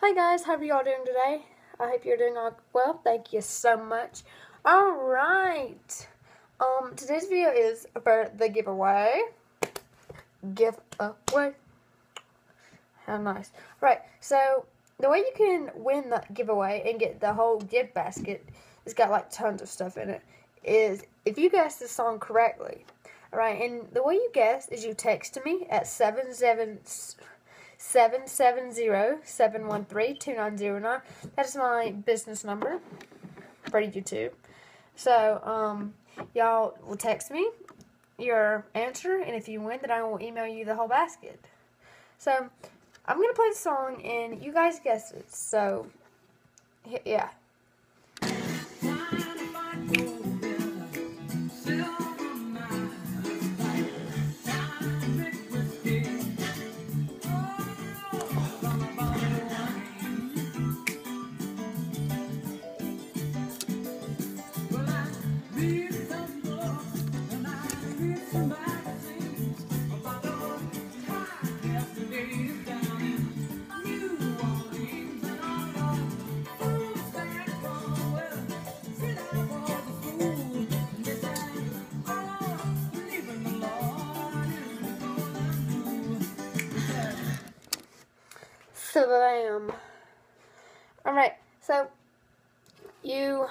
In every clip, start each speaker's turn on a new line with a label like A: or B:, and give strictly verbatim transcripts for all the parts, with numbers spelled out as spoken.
A: Hi guys, how are y'all doing today? I hope you're doing all well. Thank you so much. Alright. Um, today's video is about the giveaway. Giveaway. How nice. Right, so the way you can win the giveaway and get the whole gift basket, it's got like tons of stuff in it, is if you guess the song correctly. Alright, and the way you guess is you text me at seven seven seven seven zero, seven one three, two nine zero nine. That is my business number for YouTube. So, um, y'all will text me your answer, and if you win, then I will email you the whole basket. So, I'm going to play the song, and you guys guess it. So, yeah. So, bam. Alright, so, you,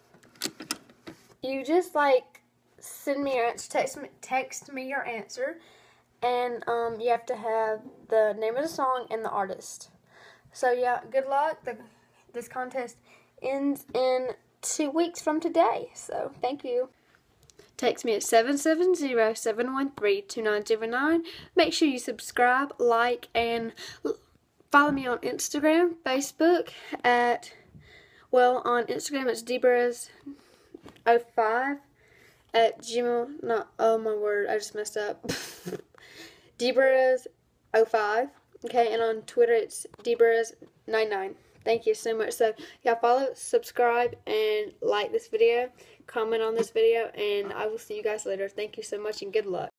A: you just, like, send me your answer, text me, text me your answer, and, um, you have to have the name of the song and the artist. So, yeah, good luck. The, this contest ends in two weeks from today, so, thank you. Text me at seven seven zero, seven one three, two nine zero nine. Make sure you subscribe, like, and follow me on Instagram, Facebook at, well, on Instagram it's dbrez oh five at gmail, not, oh my word, I just messed up. dbrez oh five, okay, and on Twitter it's dbrez ninety-nine. Thank you so much. So, y'all follow, subscribe, and like this video, comment on this video, and I will see you guys later. Thank you so much, and good luck.